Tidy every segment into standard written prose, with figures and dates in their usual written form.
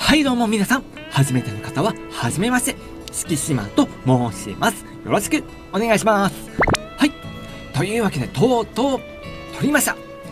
はいどうも皆さん、初めての方は初めまして、敷島と申します。よろしくお願いします。はい、というわけでとうとう取りました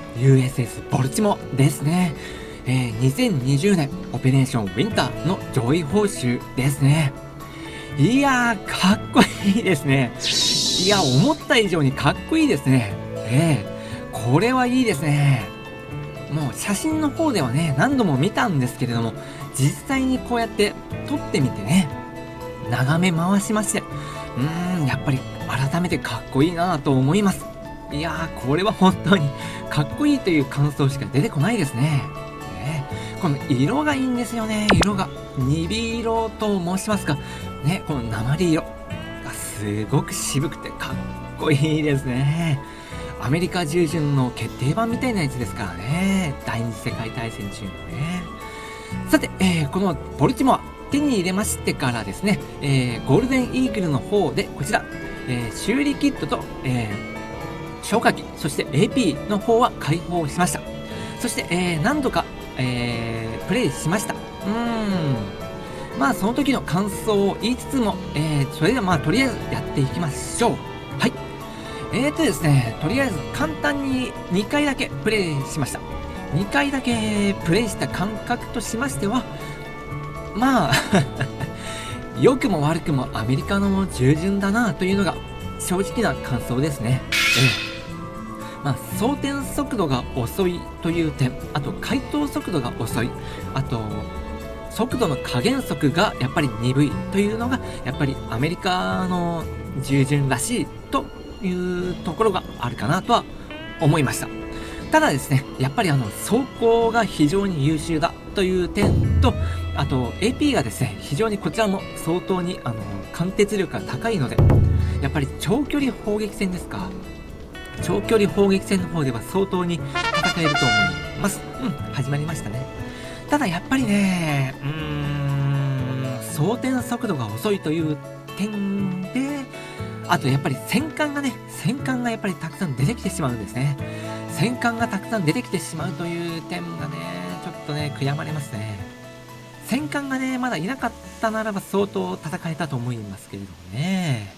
USS ボルチモですね。2020年オペレーションウィンターの上位報酬ですね。いやー、かっこいいですね。いや、思った以上にかっこいいですね。これはいいですね。もう写真の方ではね、何度も見たんですけれども、実際にこうやって撮ってみてね、眺め回しまして、やっぱり改めてかっこいいなぁと思います。いやー、これは本当にかっこいいという感想しか出てこないですね。この色がいいんですよね。色が鈍色と申しますかね、この鉛色がすごく渋くてかっこいいですね。アメリカ従順の決定版みたいなやつですからね。第二次世界大戦中のね。さて、このボルチモア手に入れましてからですね、ゴールデンイーグルの方でこちら、修理キットと、消火器、そして AP の方は開放しました。そして、何度か、プレイしました。まあその時の感想を言いつつも、それではまあとりあえずやっていきましょう。はい。ですね、とりあえず簡単に2回だけプレイしました。2回だけプレイした感覚としましては、まあ良くも悪くもアメリカの従順だなというのが正直な感想ですね。まあ装填速度が遅いという点、あと回答速度が遅い、あと速度の加減速がやっぱり鈍いというのがやっぱりアメリカの従順らしいというところがあるかなとは思いました。ただですね、やっぱり走行が非常に優秀だという点と、あと AP がですね、非常にこちらも相当に貫徹力が高いので、やっぱり長距離砲撃戦ですか。長距離砲撃戦の方では相当に戦えると思います。始まりましたね。ただやっぱりね、装填速度が遅いという点で、あとやっぱり戦艦がやっぱりたくさん出てきてしまうんですね。戦艦がたくさん出てきてしまうという点がね、ちょっとね、悔やまれますね。戦艦がね、まだいなかったならば相当戦えたと思いますけれどもね。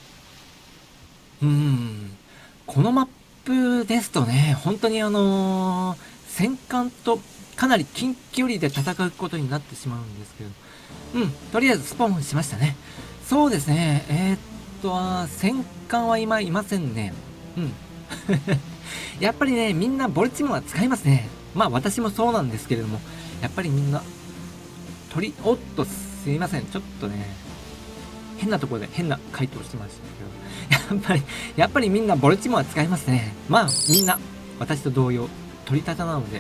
このマップですとね、本当に戦艦とかなり近距離で戦うことになってしまうんですけど、とりあえずスポーンしましたね。そうですね、戦艦は今いませんね。やっぱりね、みんなボルチモア使いますね。まあ私もそうなんですけれども、やっぱりみんな、おっと、すいません。ちょっとね、変なところで変な回答してましたけど、やっぱりみんなボルチモア使いますね。まあみんな、私と同様、取り立てなので、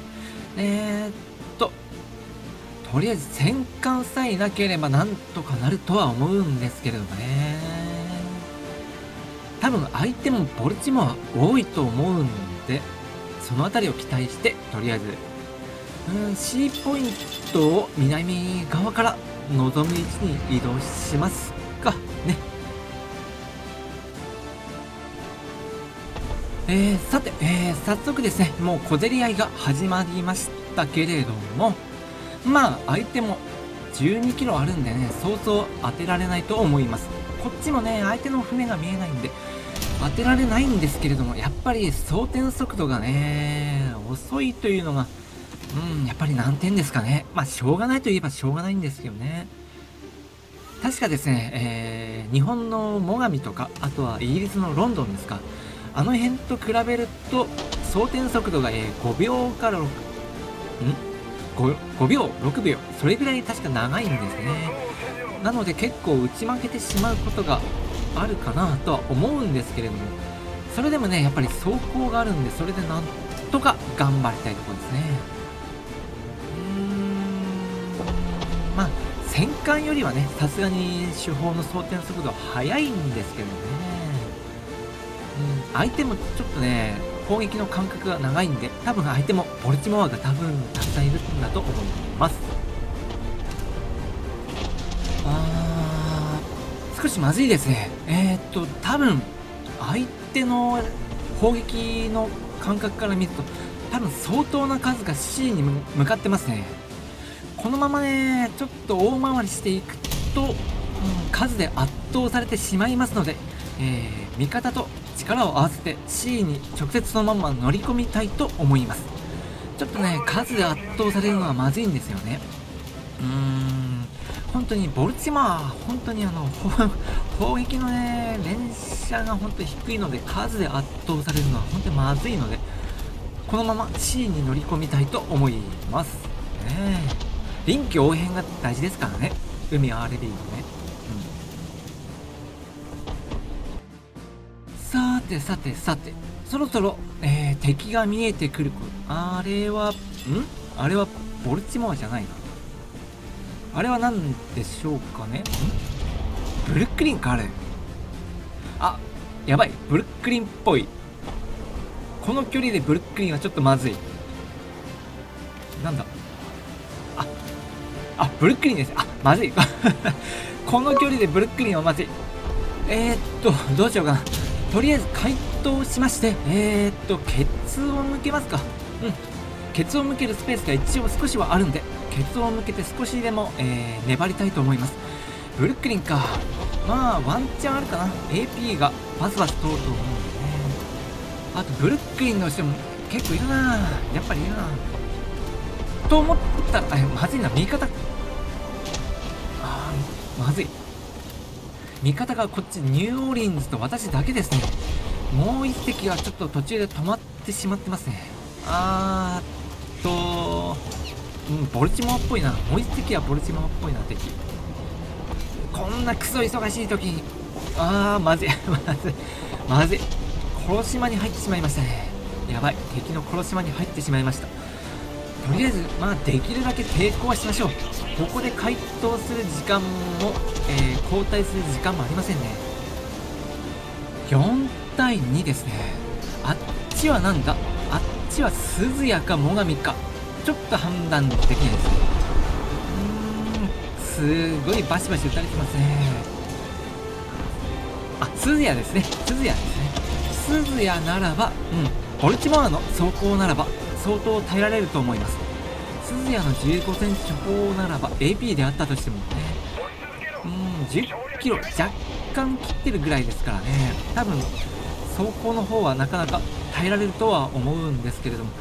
とりあえず戦艦さえいなければなんとかなるとは思うんですけれどもね。多分相手もボルチモア多いと思うんで、そのあたりを期待して、とりあえず、C ポイントを南側から望む位置に移動しますかね。さて、早速ですね、もう小競り合いが始まりましたけれども、まあ相手も12キロあるんでね、そうそう当てられないと思います。こっちもね、相手の船が見えないんで当てられないんですけれども、やっぱり装填速度がね、遅いというのが、やっぱり難点ですかね。まあしょうがないといえばしょうがないんですけどね。確かですね、日本の最上とか、あとはイギリスのロンドンですか。あの辺と比べると、装填速度が、5秒から5秒、6秒、それぐらい確か長いんですね。なので結構打ち負けてしまうことがあるかなとは思うんですけれども、それでもね、やっぱり走行があるんで、それでなんとか頑張りたいところですね。まあ、戦艦よりはね、さすがに主砲の装填速度は速いんですけどね。相手もちょっとね、攻撃の間隔が長いんで、多分相手もボルチモアが多分たくさんいるんだと思います。少しまずいですね。多分相手の砲撃の感覚から見ると、多分相当な数が C に向かってますね。 このままねちょっと大回りしていくと、数で圧倒されてしまいますので、味方と力を合わせて C に直接そのまま乗り込みたいと思います。ちょっとね数で圧倒されるのはまずいんですよね。本当にボルチマー本当に砲撃のね連射が本当に低いので、数で圧倒されるのは本当にまずいので、このまま C に乗り込みたいと思いますね。臨機応変が大事ですからね、海 RB のね。さてさてさて、そろそろ、敵が見えてくる。あれはボルチモアじゃないな。あれは何でしょうかね。ブルックリンかあれ。あ、やばい、ブルックリンっぽい。この距離でブルックリンはちょっとまずい。なんだ、ブルックリンです。まずいこの距離でブルックリンはまずい。どうしようかな。とりあえず回答しまして、ケツを向けますか。ケツを向けるスペースが一応少しはあるんで、ケツを向けて少しでも、粘りたいと思います。ブルックリンか。まあワンチャンあるかな。 AP がバスバス通ると思うんでね。あとブルックリンの人も結構いるな。やっぱりいるなと思ったら、まずいな。味方まずい。味方がこっちニューオーリンズと私だけですね。もう一隻はちょっと途中で止まってしまってますね。ボルチモアっぽいな。もう一隻はボルチモアっぽいな。敵こんなクソ忙しい時にまずいまずい。殺し間に入ってしまいましたね。やばい、敵の殺し間に入ってしまいました。とりあえずできるだけ抵抗はしましょう。ここで回答する時間も、交代する時間もありませんね。4対2ですね。あっちはなんだ。あっちは鈴谷か最上か、ちょっと判断できないですね。すごいバシバシ打たれてますね。鈴谷ですね。鈴谷ならば、ボルチモアの走行ならば相当耐えられると思います。鈴谷の15センチ砲ならば AP であったとしてもね、10キロ若干切ってるぐらいですからね。多分走行の方はなかなか耐えられるとは思うんですけれども、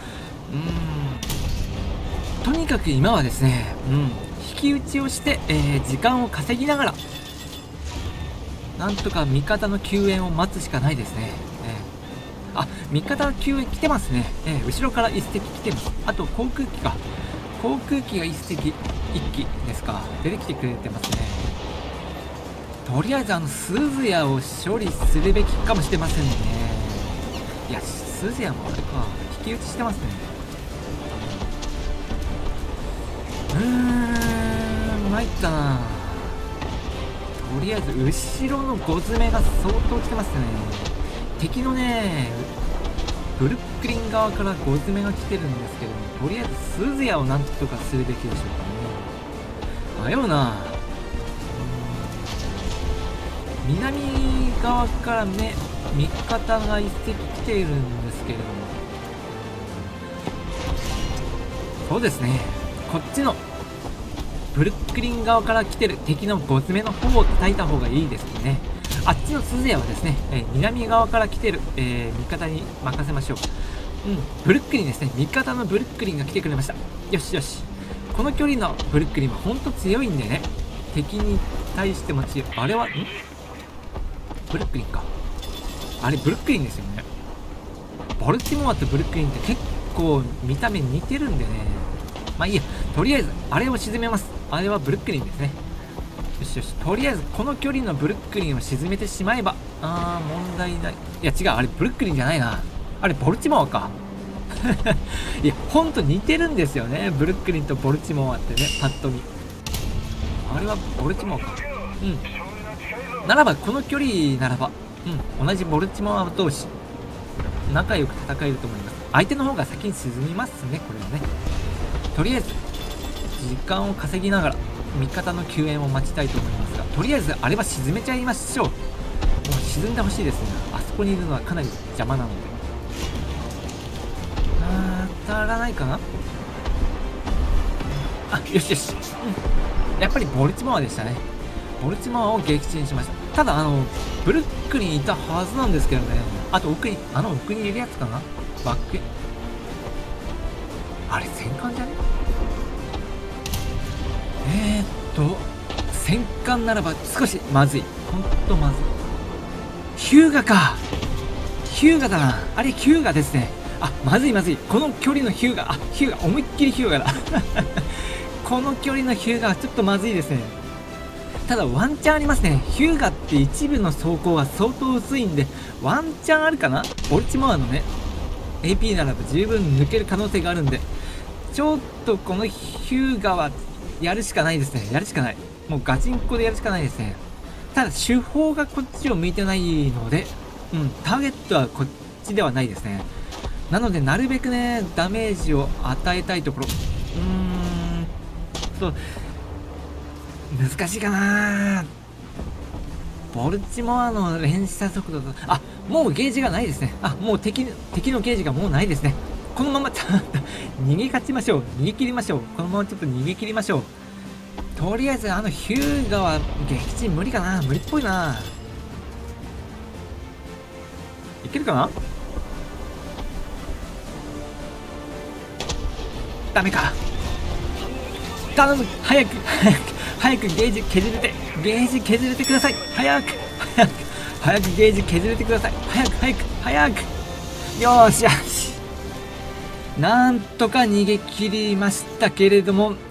とにかく今はですね、引き打ちをして、時間を稼ぎながらなんとか味方の救援を待つしかないですね。味方の救援来てますね。後ろから1隻来てます。あと航空機か。航空機が1機ですか。出てきてくれてますね。とりあえず鈴谷を処理するべきかもしれませんね。いや、鈴谷もあれか、引き打ちしてますね。参ったな。とりあえず後ろの5詰めが相当来てますね。敵のねブルックリン側から5詰めが来てるんですけども、とりあえず鈴谷をなんとかするべきでしょうかね。迷うな。南側からね味方が1隻来ているんですけれども、そうですね、こっちのブルックリン側から来てる敵の5詰めの方を叩いた方がいいですね。あっちの鈴谷はですね、南側から来てる、味方に任せましょう。ブルックリンですね。味方のブルックリンが来てくれました。よしよし。この距離のブルックリンはほんと強いんでね、敵に対しても強い。あれはブルックリンか。あれブルックリンですよね。ボルチモアとブルックリンって結構見た目似てるんでね。まあいいや、とりあえずあれを沈めます。あれはブルックリンですね。よしよし、とりあえずこの距離のブルックリンを沈めてしまえば問題ない。いや違う、あれブルックリンじゃないな。あれボルチモアかいやほんと似てるんですよね、ブルックリンとボルチモアってね、パッと見。あれはボルチモアか。ならばこの距離ならば同じボルチモア同士仲良く戦えると思います。相手の方が先に沈みますね、これはね。とりあえず時間を稼ぎながら味方の救援を待ちたいと思いますが、とりあえずあれは沈めちゃいましょう。もう沈んでほしいですね。あそこにいるのはかなり邪魔なので。当たらないかな。 あ、よしよし。やっぱりボルチモアでしたね。ボルチモアを撃沈しました。ただ、ブルックリンいたはずなんですけどね。あと奥にいるやつかな、バック。あれ、戦艦じゃね？戦艦ならば少しまずい。ほんとまずい。ヒューガか。ヒューガだな。あれ、ヒューガですね。あ、まずいまずい。この距離のヒューガ。あ、ヒューガ。思いっきりヒューガだ。この距離のヒューガはちょっとまずいですね。ただ、ワンチャンありますね。ヒューガって一部の走行が相当薄いんで、ワンチャンあるかな。ボルチモアのね、AP ならば十分抜ける可能性があるんで、ちょっとこのヒューガはやるしかないですね。やるしかない。もうガチンコでやるしかないですね。ただ、手法がこっちを向いてないので、ターゲットはこっちではないですね。なので、なるべくね、ダメージを与えたいところ。難しいかな。ボルチモアの連射速度だ。あ、もうゲージがないですね。あ、もう敵のゲージがもうないですね。このままちゃんと逃げ勝ちましょう。逃げ切りましょう。このままちょっと逃げ切りましょう。とりあえずヒューガは撃沈無理かな。無理っぽいな。いけるかな。ダメか。頼む。早くゲージ削れてください。早くゲージ削れてください。早く。よーしよし。なんとか逃げ切りましたけれども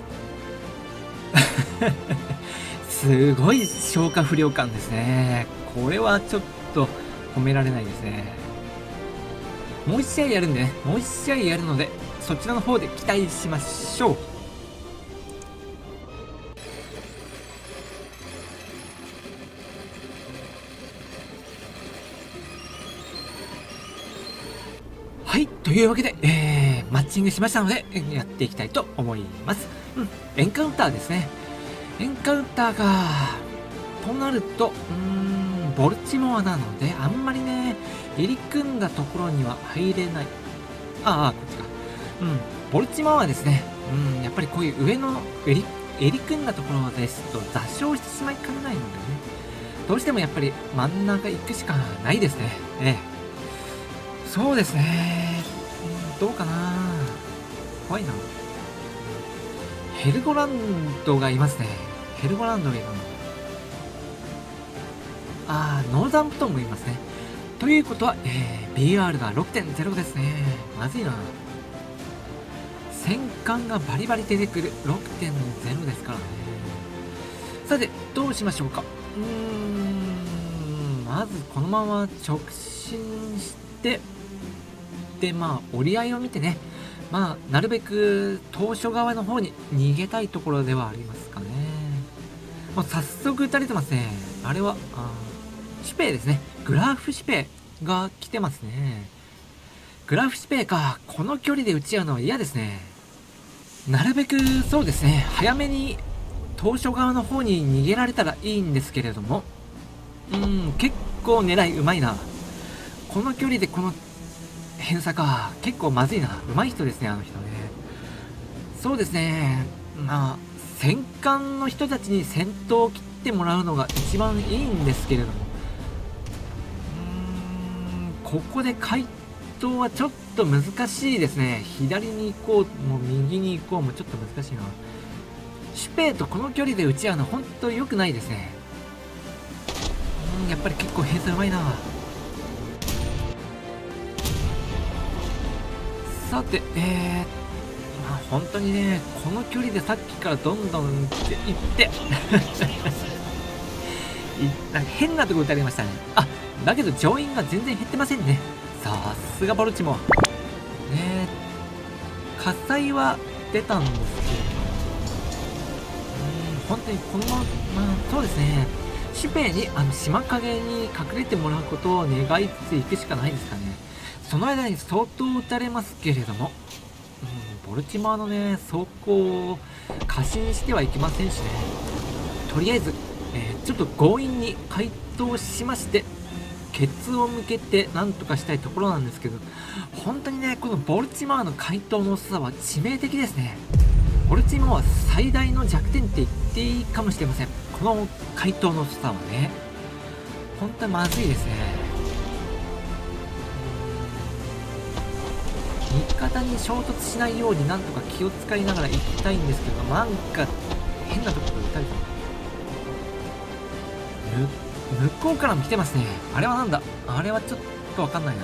すごい消化不良感ですね。これはちょっと褒められないですね。もう1試合やるんでね、もう1試合やるので、そちらの方で期待しましょう。はい、というわけで、マッチングしましたので、やっていきたいと思います。エンカウンターですね。エンカウンターか。となると、ボルチモアなので、あんまりね、入り組んだところには入れない。こっちか。ボルチモアはですね、やっぱりこういう上の襟組んだところですと、座礁してしまいかねないのでね、どうしてもやっぱり真ん中行くしかないですね。そうですね。どうかな。怖いな。ヘルゴランドがいますね。ヘルゴランドがいるの。ノーザンプトンもいますね。ということは、BR が 6.0 ですね。まずいな。戦艦がバリバリ出てくる 6.0 ですからね。さて、どうしましょうか。まずこのまま直進して、で、折り合いを見てね、なるべく当初側の方に逃げたいところではありますかね。もう早速撃たれてますね。あれは、シュペイですね。グラフシュペイが来てますね。グラフシュペイか。この距離で撃ち合うのは嫌ですね。なるべく、そうですね。早めに当初側の方に逃げられたらいいんですけれども。結構狙いうまいな。この距離でこの偏差か。結構まずいな。上手い人ですね、あの人ね。そうですね。戦艦の人たちに先頭を切ってもらうのが一番いいんですけれども。ここで回答はちょっと難しいですね。左に行こうも右に行こうもちょっと難しいな。シュペイとこの距離で撃ち合うの本当良くないですね。やっぱり結構偏差うまいな。さて、本当にね、この距離でさっきからどんどん行ってなんか変なとこ撃たれましたね。だけど乗員が全然減ってませんね。さすがボルチモア。火災は出たんですけど、本当にこのそうですね。シュペイに島陰に隠れてもらうことを願いつつ行くしかないですかね。その間に相当撃たれますけれども、ボルチモアのね、走行を過信してはいけませんしね。とりあえず、ちょっと強引に回答しまして、ケツを向けてなんとかしたいところなんですけど、本当にね、このボルチモアの回答の遅さは致命的ですね。 ボルチモア最大の弱点って言っていいかもしれません。この回答の遅さはね、本当にまずいですね。味方に衝突しないようになんとか気を使いながら行きたいんですけど、なんか変なところで撃たれた。向こうからも来てますね。あれはなんだ、あれはちょっとわかんないな。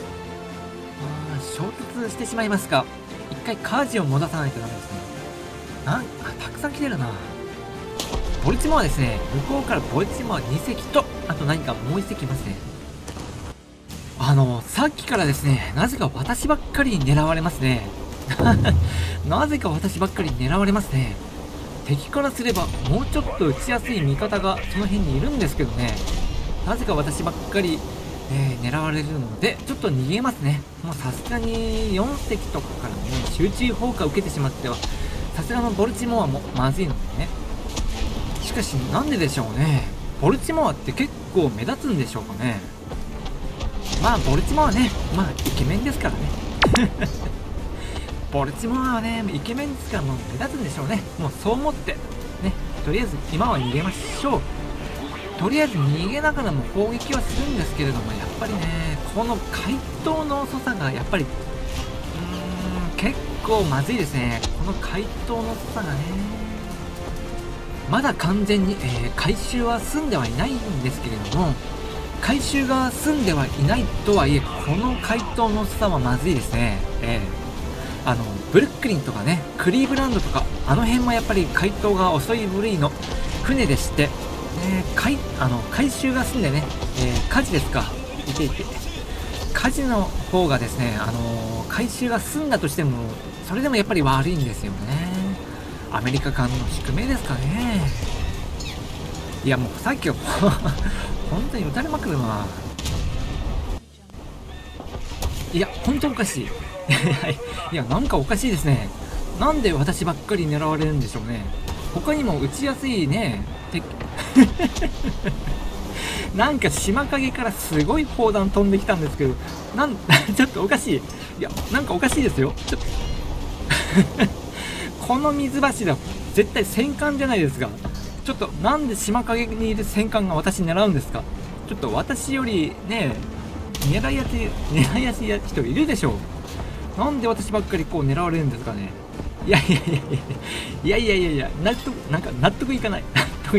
衝突してしまいますか。一回カージを戻さないとダメですね。たくさん来てるな。ボルチモアですね。向こうからボルチモア2隻と、あと何かもう1隻いますね。さっきからですね、なぜか私ばっかりに狙われますね。なぜか私ばっかりに狙われますね。敵からすればもうちょっと撃ちやすい味方がその辺にいるんですけどね、なぜか私ばっかり、狙われるのでちょっと逃げますね。もうさすがに4隻とかからね集中砲火を受けてしまってはさすがのボルチモアもまずいのでね。しかしなんででしょうね。ボルチモアって結構目立つんでしょうかね。まあボルチモアはね、まあイケメンですからね。ボルチモアはねイケメンですからもう目立つんでしょうね。もうそう思ってね、とりあえず今は逃げましょう。とりあえず逃げながらも攻撃はするんですけれども、やっぱりねこの回答の遅さがやっぱり結構まずいですね。この回答の遅さがね、まだ完全に、回収は済んではいないんですけれども、回収が済んではいないとはいえこの回答の遅さはまずいですね。ブルックリンとかねクリーブランドとかあの辺もやっぱり回答が遅い部類の船でして、回収が済んでね、火事ですか、火事の方がですね、回収が済んだとしてもそれでもやっぱり悪いんですよね。アメリカ間の宿命ですかね。いやもうさっきは本当に撃たれまくるな。いや本当おかしい。いやなんかおかしいですね。なんで私ばっかり狙われるんでしょうね。他にも撃ちやすいねなんか島陰からすごい砲弾飛んできたんですけど、ちょっとおかしい。いやなんかおかしいですよ。ちょっとこの水柱絶対戦艦じゃないですか。ちょっとなんで島陰にいる戦艦が私狙うんですか。ちょっと私よりね狙いやすい人いるでしょう。なんで私ばっかりこう狙われるんですかね。いや納得いかない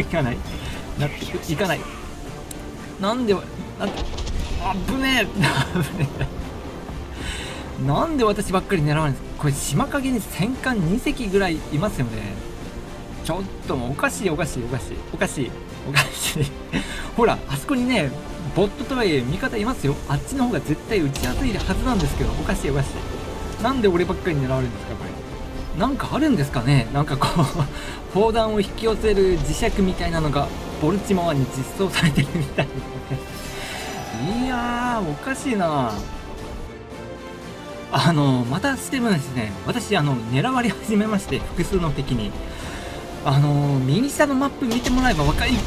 なんで危ねえなんで私ばっかり狙われるんですか。これ島陰に戦艦2隻ぐらいいますよね。ちょっともうおかしいほらあそこにねボットとはいえ味方いますよ。あっちの方が絶対打ちやすいはずなんですけど、おかしいなんで俺ばっかり狙われるんですか。これなんかあるんですかね。なんかこう砲弾を引き寄せる磁石みたいなのがボルチモアに実装されてるみたいいやーおかしいな。またしてもですね、私狙われ始めまして、複数の敵に右下のマップ見てもらえば分かり、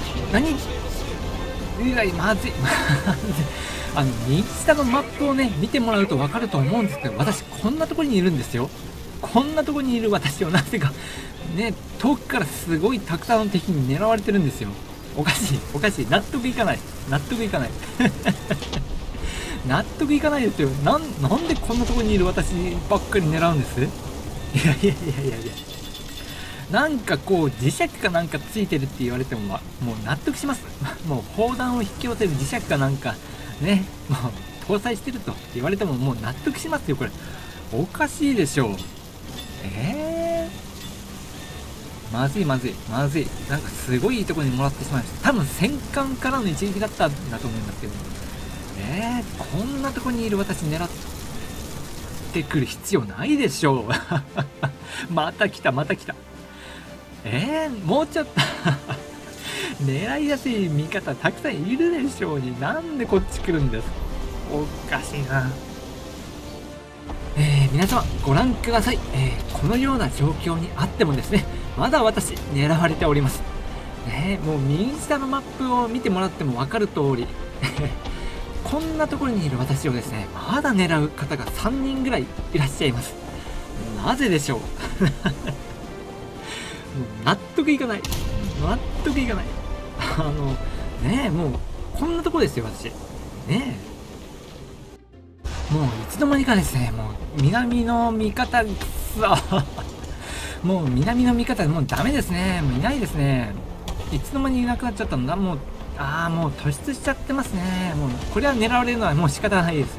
まずい右下のマップをね見てもらうと分かると思うんですけど、私こんなところにいるんですよ。こんなところにいる私をなぜかね遠くからすごいたくさんの敵に狙われてるんですよ。おかしい納得いかない納得いかないですよ。なんでこんなところにいる私ばっかり狙うんです。いやなんかこう磁石かなんかついてるって言われてももう納得します。もう砲弾を引き寄せる磁石かなんかねもう搭載してると言われてももう納得しますよ。これおかしいでしょう。まずいなんかすごいいいところにもらってしまいました。多分戦艦からの一撃だったんだと思いますけど、こんなところにいる私狙ってくる必要ないでしょう。また来たもうちょっと狙いやすい味方たくさんいるでしょうに、なんでこっち来るんです。おかしいな。皆様ご覧ください。このような状況にあってもですね、まだ私狙われております。もう右下のマップを見てもらっても分かる通りこんなところにいる私をですねまだ狙う方が3人ぐらいいらっしゃいます。なぜでしょう。 納得いかない。納得いかない。ねえ、もう、こんなとこですよ、私。ねえ。もう、いつの間にかですね、もう、南の味方、もう、南の味方、もうダメですね。もういないですね。いつの間にいなくなっちゃったんだ。もう、もう突出しちゃってますね。もう、これは狙われるのはもう仕方ないです。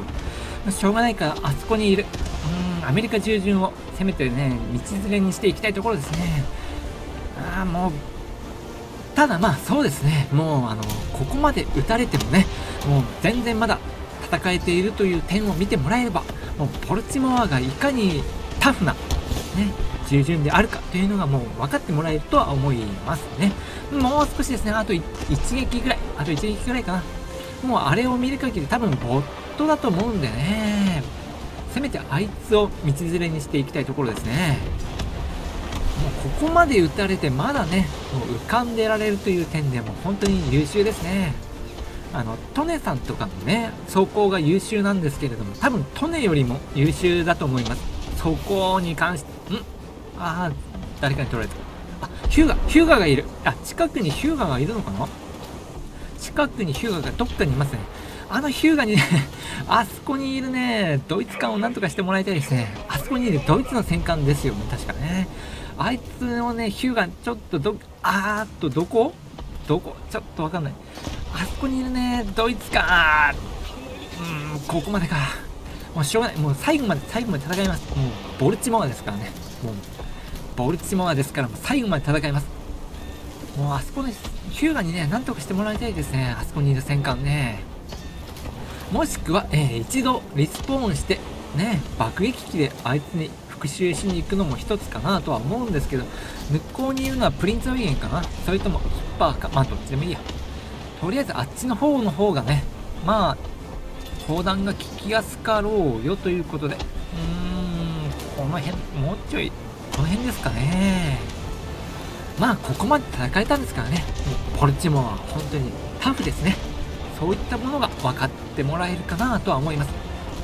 しょうがないから、あそこにいる。アメリカ従順を攻めてね、道連れにしていきたいところですね。もう、ただまあそうですね、もうここまで打たれてもね、もう全然まだ戦えているという点を見てもらえれば、もうポルチモアがいかにタフな、ね、従順であるかというのがもう分かってもらえるとは思いますね。もう少しですね、あと一撃ぐらいかな。もうあれを見る限り多分ボットだと思うんでね、せめてあいつを道連れにしていきたいところですね。もうここまで打たれてまだね、もう浮かんでられるという点でも本当に優秀ですね。トネさんとかのね、走行が優秀なんですけれども、多分トネよりも優秀だと思います。走行に関して、誰かに取られた。ヒューガがいる。近くにヒューガがいるのかな。近くにヒューガがどっかにいますね。ヒューガにね、あそこにいるね、ドイツ艦をなんとかしてもらいたいですね。あそこにいるドイツの戦艦ですよね、確かね。あいつのね、ヒューガ、ちょっとどこちょっとわかんない。あそこにいるね、ドイツ艦。ここまでか。もうしょうがない。もう最後まで戦います。もう、ボルチモアですからね。もう、ボルチモアですから、もう最後まで戦います。もうあそこのヒューガにね、なんとかしてもらいたいですね。あそこにいる戦艦ね。もしくは、一度リスポーンして、ね、爆撃機であいつに復讐しに行くのも一つかなとは思うんですけど、向こうにいるのはプリンツウィゲンかな、それともヒッパーか、まあどっちでもいいや。とりあえずあっちの方がね、まあ、砲弾が効きやすかろうよということで、この辺、もうちょい、この辺ですかね。まあ、ここまで戦えたんですからね、もうポルチモアは本当にタフですね。そういったものが分かってもらえるかなとは思います。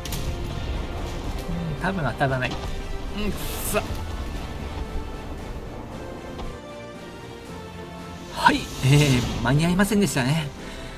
多分当たらない。はい、間に合いませんでしたね。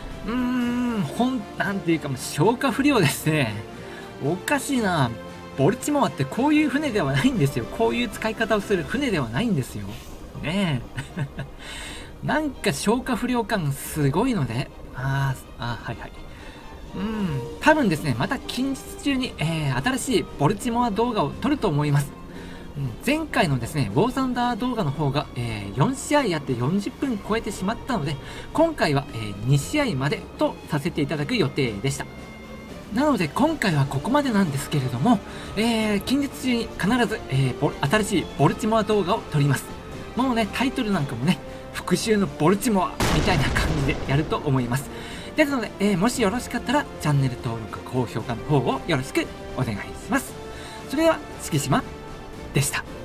なんていうかもう消化不良ですね。おかしいな。ボルチモアってこういう船ではないんですよ。こういう使い方をする船ではないんですよ。ねえ。なんか消化不良感すごいので、はいはい。多分ですね、また近日中に、新しいボルチモア動画を撮ると思います。前回のですね、ウォーサンダー動画の方が、4試合やって40分超えてしまったので、今回は、2試合までとさせていただく予定でした。なので今回はここまでなんですけれども、近日中に必ず、新しいボルチモア動画を撮ります。もうね、タイトルなんかもね、復讐のボルチモアみたいな感じでやると思います。ですので、もしよろしかったらチャンネル登録、高評価の方をよろしくお願いします。それでは、敷島でした。